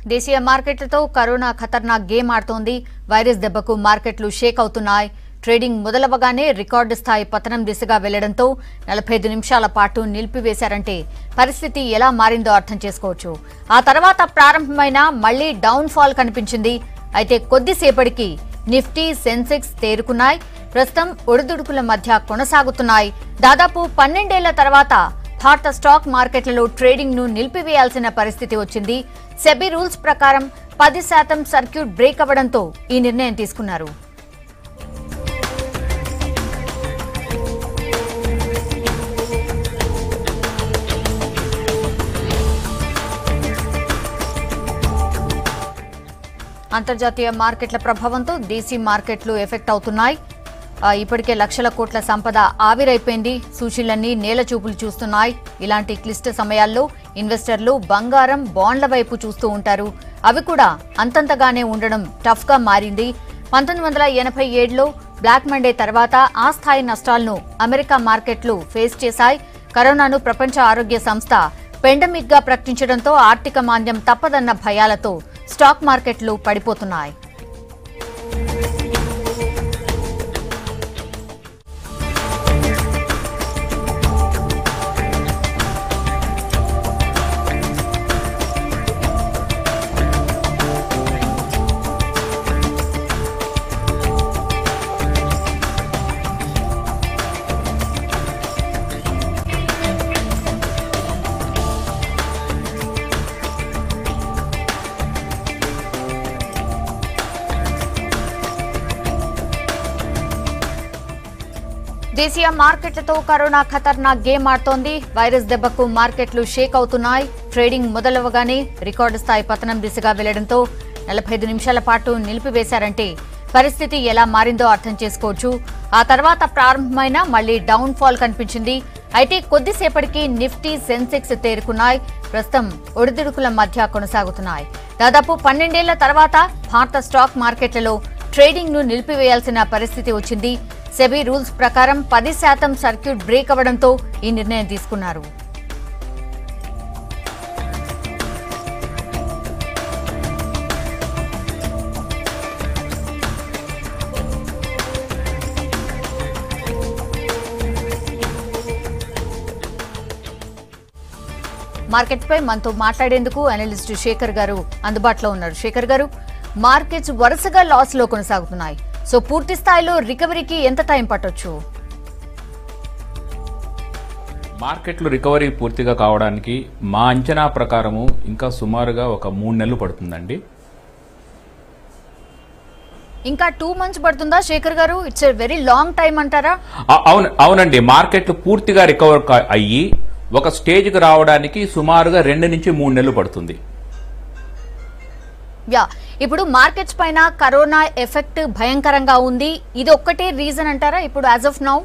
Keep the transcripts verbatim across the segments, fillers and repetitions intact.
దేశీయ మార్కెట్లతో కరోనా ఖతర్నాక్ గేమ్ ఆడుతోంది. వైరస్ దెబ్బకు మార్కెట్లు షేక్ అవుతున్నాయి. ట్రేడింగ్ మొదలవగానే రికార్డు స్థాయి పతనం దిశగా వెళ్లడంతో నలభై ఐదు నిమిషాల పాటు నిలిపివేశారంటే పరిస్థితి ఎలా మారిందో అర్థం చేసుకోవచ్చు. ఆ తర్వాత ప్రారంభమైన మళ్లీ డౌన్ ఫాల్ కనిపించింది. అయితే కొద్దిసేపటికి నిఫ్టీ, సెన్సెక్స్ తేరుకున్నాయి. ప్రస్తుతం ఒడిదుడుకుల మధ్య కొనసాగుతున్నాయి. దాదాపు పన్నెండేళ్ల తర్వాత భారత స్టాక్ మార్కెట్లలో ట్రేడింగ్ ను నిలిపివేయాల్సిన పరిస్థితి వచ్చింది. సెబీ రూల్స్ ప్రకారం పది శాతం సర్క్యూట్ బ్రేక్ అవ్వడంతో ఈ నిర్ణయం తీసుకున్నారు. అంతర్జాతీయ మార్కెట్ల ప్రభావంతో దేశీ మార్కెట్లు ఎఫెక్ట్ అవుతున్నాయి. ఇప్పటికే లక్షల కోట్ల సంపద ఆవిరైపోయింది. సూచీలన్నీ నేల చూపులు చూస్తున్నాయి. ఇలాంటి క్లిష్ట సమయాల్లో ఇన్వెస్టర్లు బంగారం, బాండ్ల వైపు చూస్తూ ఉంటారు. అవి కూడా అంతంతగానే ఉండడం టఫ్ గా మారింది. పంతొమ్మిది వందల ఎనభై ఏడులో బ్లాక్ మండే తర్వాత ఆ స్థాయి నష్టాలను అమెరికా మార్కెట్లు ఫేస్ చేశాయి. కరోనాను ప్రపంచ ఆరోగ్య సంస్థ పెండమిక్ గా ప్రకటించడంతో ఆర్థిక మాంద్యం తప్పదన్న భయాలతో స్టాక్ మార్కెట్లు పడిపోతున్నాయి. దేశీయ మార్కెట్లతో కరోనా ఖతర్నాక్ గేమ్ ఆడుతోంది. వైరస్ దెబ్బకు మార్కెట్లు షేక్ అవుతున్నాయి. ట్రేడింగ్ మొదలవగానే రికార్డు స్థాయి పతనం దిశగా వెళ్లడంతో నలభై ఐదు నిమిషాల పాటు నిలిపివేశారంటే పరిస్థితి ఎలా మారిందో అర్థం చేసుకోవచ్చు. ఆ తర్వాత ప్రారంభమైన మళ్లీ డౌన్ ఫాల్ కనిపించింది. అయితే కొద్దిసేపటికి నిఫ్టీ, సెన్సెక్స్ తేరుకున్నాయి. ప్రస్తుతం ఒడిదుడుకుల మధ్య కొనసాగుతున్నాయి. దాదాపు పన్నెండేళ్ల తర్వాత భారత స్టాక్ మార్కెట్లలో ట్రేడింగ్ ను నిలిపివేయాల్సిన పరిస్థితి వచ్చింది. సెబీ రూల్స్ ప్రకారం పది శాతం సర్క్యూట్ బ్రేక్ అవ్వడంతో ఈ నిర్ణయం తీసుకున్నారు. మార్కెట్ పై మనతో మాట్లాడేందుకు అనలిస్ట్ శేఖర్ గారు అందుబాటులో ఉన్నారు. శేఖర్ గారు, మార్కెట్స్ వరుసగా లాస్ లో కొనసాగుతున్నాయి. సో పూర్తి స్థాయిలో రికవరీకి ఎంత టైం పట్టొచ్చు? మార్కెట్లు రికవరీ పూర్తిగా కావడానికి మా అంచనా ప్రకారము ఇంకా సుమారుగా ఒక మూడు నెలలు పడుతుందండి. ఇంకా టూ మంత్స్ పడుతుందా శేఖర్ గారు? It's a very long time అంటారా? అవును అవునండి మార్కెట్లు పూర్తిగా రికవర్ అయ్యి ఒక స్టేజ్కి రావడానికి సుమారుగా రెండు నుంచి మూడు నెలలు పడుతుంది. యా, ఇప్పుడు మార్కెట్స్ పైన కరోనా ఎఫెక్ట్ భయంకరంగా ఉంది. ఇది ఒక్కటే రీజన్ అంటారా ఇప్పుడు యాజ్ ఆఫ్ నౌ?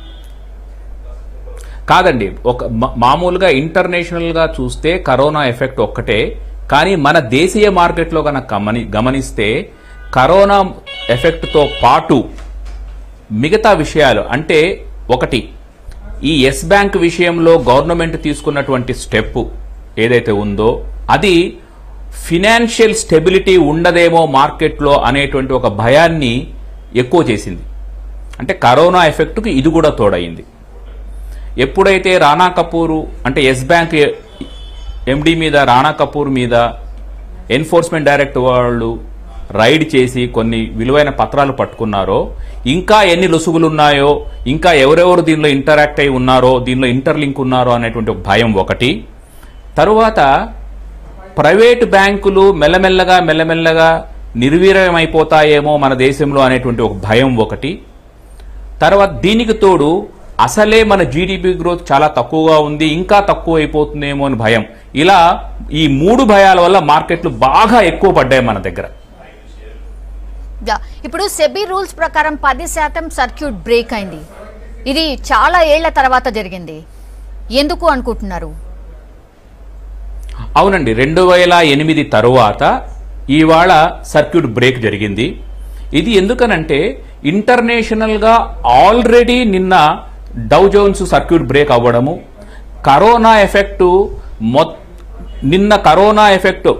కాదండి, ఒక మామూలుగా ఇంటర్నేషనల్ గా చూస్తే కరోనా ఎఫెక్ట్ ఒక్కటే. కానీ మన దేశీయ మార్కెట్లో కనుక గమని గమనిస్తే కరోనా ఎఫెక్ట్ తో పాటు మిగతా విషయాలు అంటే ఒకటి ఈ ఎస్ బ్యాంక్ విషయంలో గవర్నమెంట్ తీసుకున్నటువంటి స్టెప్ ఏదైతే ఉందో అది ఫినాన్షియల్ స్టెబిలిటీ ఉండదేమో మార్కెట్లో అనేటువంటి ఒక భయాన్ని ఎక్కువ చేసింది. అంటే కరోనా ఎఫెక్ట్కు ఇది కూడా తోడైంది. ఎప్పుడైతే రాణా కపూర్ అంటే ఎస్ బ్యాంక్ ఎండి మీద రాణా కపూర్ మీద ఎన్ఫోర్స్మెంట్ డైరెక్టర్ వాళ్ళు రైడ్ చేసి కొన్ని విలువైన పత్రాలు పట్టుకున్నారో, ఇంకా ఎన్ని లొసుగులు ఉన్నాయో, ఇంకా ఎవరెవరు దీనిలో ఇంటరాక్ట్ అయి ఉన్నారో, దీనిలో ఇంటర్లింక్ ఉన్నారో అనేటువంటి ఒక భయం ఒకటి. తరువాత ప్రైవేటు బ్యాంకులు మెల్లమెల్లగా మెల్లమెల్లగా నిర్వీర్యమైపోతాయేమో మన దేశంలో అనేటువంటి ఒక భయం ఒకటి. తర్వాత దీనికి తోడు అసలే మన జీడిపి గ్రోత్ చాలా తక్కువగా ఉంది, ఇంకా తక్కువ అయిపోతుందేమో అని భయం. ఇలా ఈ మూడు భయాల వల్ల మార్కెట్లు బాగా ఎక్కువ పడ్డాయి మన దగ్గర. ఇప్పుడు సెబీ రూల్స్ ప్రకారం పది శాతం సర్క్యూట్ బ్రేక్ అయింది. ఇది చాలా ఏళ్ల తర్వాత జరిగింది. ఎందుకు అనుకుంటున్నారు? అవునండి, రెండు వేల ఎనిమిది తరువాత ఇవాళ సర్క్యూట్ బ్రేక్ జరిగింది. ఇది ఎందుకనంటే ఇంటర్నేషనల్ గా ఆల్రెడీ నిన్న డౌ జోన్స్ సర్క్యూట్ బ్రేక్ అవ్వడము, కరోనా ఎఫెక్ట్ నిన్న కరోనా ఎఫెక్ట్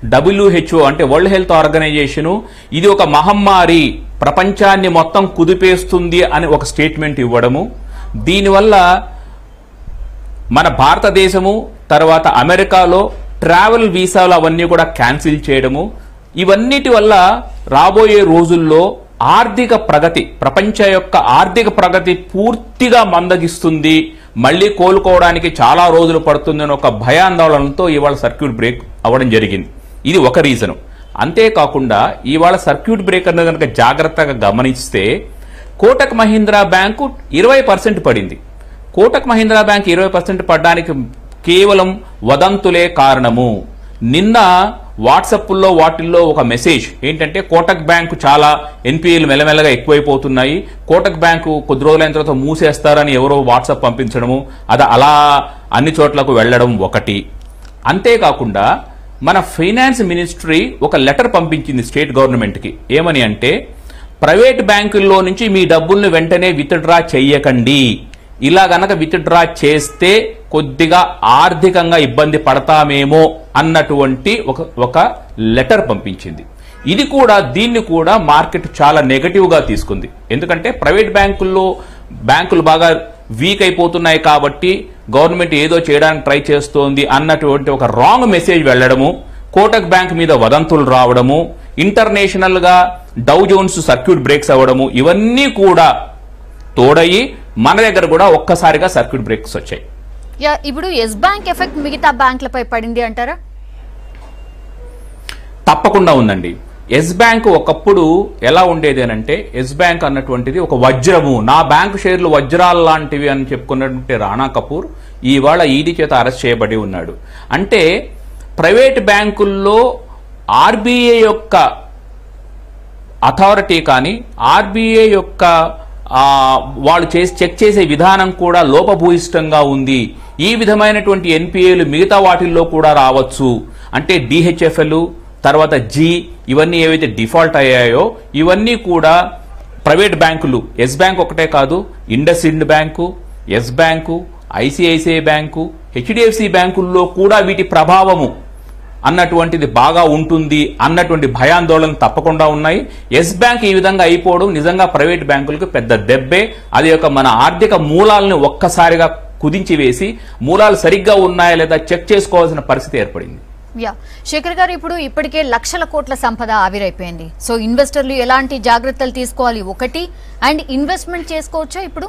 డబ్ల్యూహెచ్ఓ అంటే వరల్డ్ హెల్త్ ఆర్గనైజేషను ఇది ఒక మహమ్మారి, ప్రపంచాన్ని మొత్తం కుదిపేస్తుంది అని ఒక స్టేట్మెంట్ ఇవ్వడము, దీనివల్ల మన భారతదేశము తర్వాత అమెరికాలో ట్రావెల్ వీసాలు అవన్నీ కూడా క్యాన్సిల్ చేయడము, ఇవన్నిటి వల్ల రాబోయే రోజుల్లో ఆర్థిక ప్రగతి, ప్రపంచ యొక్క ఆర్థిక ప్రగతి పూర్తిగా మందగిస్తుంది, మళ్లీ కోలుకోవడానికి చాలా రోజులు పడుతుందని ఒక భయాందోళనతో ఇవాళ సర్క్యూట్ బ్రేక్ అవ్వడం జరిగింది. ఇది ఒక రీజను. అంతేకాకుండా ఇవాళ సర్క్యూట్ బ్రేక్ అన్నది కనుక జాగ్రత్తగా గమనిస్తే కోటక్ మహీంద్రా బ్యాంకు ఇరవై పర్సెంట్ పడింది. కోటక్ మహీంద్రా బ్యాంక్ ఇరవై పర్సెంట్ పడడానికి కేవలం వదంతులే కారణము. నిన్న వాట్సాప్లో వాటిల్లో ఒక మెసేజ్ ఏంటంటే కోటక్ బ్యాంకు చాలా ఎన్పిఏలు మెల్లమెల్లగా ఎక్కువైపోతున్నాయి, కోటక్ బ్యాంకు కొద్ది రోజులైన తర్వాత మూసేస్తారని ఎవరో వాట్సాప్ పంపించడము, అది అలా అన్ని చోట్లకు వెళ్లడం ఒకటి. అంతేకాకుండా మన ఫైనాన్స్ మినిస్ట్రీ ఒక లెటర్ పంపించింది స్టేట్ గవర్నమెంట్కి. ఏమని అంటే ప్రైవేట్ బ్యాంకుల్లో నుంచి మీ డబ్బుల్ని వెంటనే విత్డ్రా చెయ్యకండి, ఇలా గనక విత్డ్రా చేస్తే కొద్దిగా ఆర్థికంగా ఇబ్బంది పడతామేమో అన్నటువంటి ఒక ఒక లెటర్ పంపించింది. ఇది కూడా దీన్ని కూడా మార్కెట్ చాలా నెగటివ్ గా తీసుకుంది. ఎందుకంటే ప్రైవేట్ బ్యాంకుల్లో బ్యాంకులు బాగా వీక్ అయిపోతున్నాయి కాబట్టి గవర్నమెంట్ ఏదో చేయడానికి ట్రై చేస్తోంది అన్నటువంటి ఒక రాంగ్ మెసేజ్ వెళ్లడము, కోటక్ బ్యాంక్ మీద వదంతులు రావడము, ఇంటర్నేషనల్ గా డౌ జోన్స్ సర్క్యూట్ బ్రేక్స్ అవ్వడము, ఇవన్నీ కూడా తోడయి మన దగ్గర కూడా ఒక్కసారిగా సర్క్యూట్ బ్రేక్స్ వచ్చాయి. ఇప్పుడు ఎస్ బ్యాంక్ ఎఫెక్ట్ మిగతా బ్యాంకులపై పడింది అంటారా? తప్పకుండా ఉందండి. ఎస్ బ్యాంక్ ఒకప్పుడు ఎలా ఉండేది అని అంటే ఎస్ బ్యాంక్ అన్నటువంటిది ఒక వజ్రము, నా బ్యాంకు షేర్లు వజ్రాలు లాంటివి అని చెప్పుకున్నటువంటి రాణా కపూర్ ఇవాళ ఈడీ చేత అరెస్ట్ చేయబడి ఉన్నాడు. అంటే ప్రైవేట్ బ్యాంకుల్లో ఆర్బీఐ యొక్క అథారిటీ కానీ ఆర్బీఐ యొక్క వాళ్ళు చేసి చెక్ చేసే విధానం కూడా లోపభూయిష్టంగా ఉంది. ఈ విధమైనటువంటి ఎన్పిఏలు మిగతా వాటిల్లో కూడా రావచ్చు. అంటే డిహెచ్ఎఫ్ఎల్ తర్వాత జీ ఇవన్నీ ఏవైతే డిఫాల్ట్ అయ్యాయో ఇవన్నీ కూడా ప్రైవేట్ బ్యాంకులు, ఎస్ బ్యాంక్ ఒకటే కాదు, IndusInd bank, Yes Bank, ICICI bank, HDFC బ్యాంకుల్లో కూడా వీటి ప్రభావము అన్నటువంటిది బాగా ఉంటుంది అన్నటువంటి భయాందోళనలు తప్పకుండా ఉన్నాయి. ఎస్ బ్యాంక్ ఈ విధంగా అయిపోవడం నిజంగా ప్రైవేట్ బ్యాంకులకు పెద్ద దెబ్బే. అది యొక్క మన ఆర్థిక మూలాలను ఒక్కసారిగా కుదించి వేసి మూలాలు సరిగ్గా ఉన్నాయా లేదా చెక్ చేసుకోవాల్సిన పరిస్థితి ఏర్పడింది. యా శేఖర్ గారు, ఇప్పుడు ఇప్పటికే లక్షల కోట్ల సంపద ఆవిరైపోయింది. సో ఇన్వెస్టర్లు ఎలాంటి జాగ్రత్తలు తీసుకోవాలి ఒకటి, అండ్ ఇన్వెస్ట్మెంట్ చేసుకోవచ్చా? ఇప్పుడు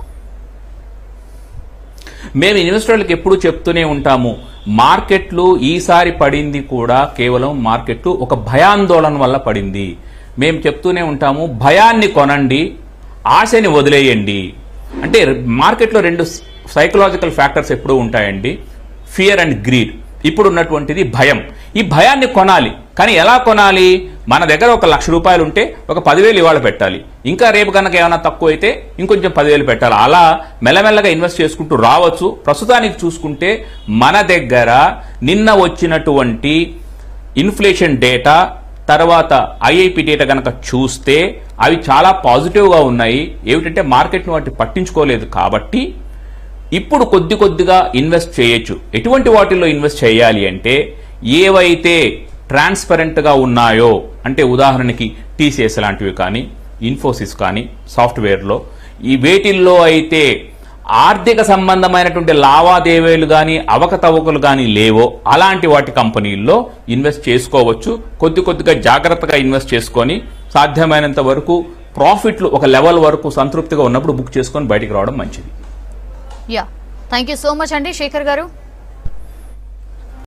మేము ఇన్వెస్టర్లకు ఎప్పుడు చెప్తూనే ఉంటాము, మార్కెట్లు ఈసారి పడింది కూడా కేవలం మార్కెట్లు ఒక భయాందోళన వల్ల పడింది. మేము చెప్తూనే ఉంటాము, భయాన్ని కొనండి, ఆశని వదిలేయండి. అంటే మార్కెట్లో రెండు సైకలాజికల్ ఫ్యాక్టర్స్ ఎప్పుడూ ఉంటాయండి, ఫియర్ అండ్ గ్రీడ్. ఇప్పుడు ఉన్నటువంటిది భయం. ఈ భయాన్ని కొనాలి, కానీ ఎలా కొనాలి? మన దగ్గర ఒక లక్ష రూపాయలు ఉంటే ఒక పదివేలు ఇవాళ పెట్టాలి, ఇంకా రేపు కనుక ఏమైనా తక్కువ అయితే ఇంకొంచెం పదివేలు పెట్టాలి. అలా మెల్లమెల్లగా ఇన్వెస్ట్ చేసుకుంటూ రావచ్చు. ప్రస్తుతానికి చూసుకుంటే మన దగ్గర నిన్న వచ్చినటువంటి ఇన్ఫ్లేషన్ డేటా తర్వాత ఐఐపి డేటా కనుక చూస్తే అవి చాలా పాజిటివ్గా ఉన్నాయి. ఏమిటంటే మార్కెట్ను వాటి పట్టించుకోలేదు కాబట్టి ఇప్పుడు కొద్ది కొద్దిగా ఇన్వెస్ట్ చేయొచ్చు. ఎటువంటి వాటిల్లో ఇన్వెస్ట్ చేయాలి అంటే ఏవైతే ట్రాన్స్పరెంట్గా ఉన్నాయో, అంటే ఉదాహరణకి టీసీఎస్ లాంటివి కానీ ఇన్ఫోసిస్ కానీ సాఫ్ట్వేర్లో, ఈ వేటిల్లో అయితే ఆర్థిక సంబంధమైనటువంటి లావాదేవీలు కానీ అవకతవకలు కానీ లేవో అలాంటి వాటి కంపెనీల్లో ఇన్వెస్ట్ చేసుకోవచ్చు. కొద్ది కొద్దిగా జాగ్రత్తగా ఇన్వెస్ట్ చేసుకొని సాధ్యమైనంత వరకు ప్రాఫిట్లు ఒక లెవెల్ వరకు సంతృప్తిగా ఉన్నప్పుడు బుక్ చేసుకొని బయటికి రావడం మంచిది. Yeah thank you so much అండి శేఖర్ గారు.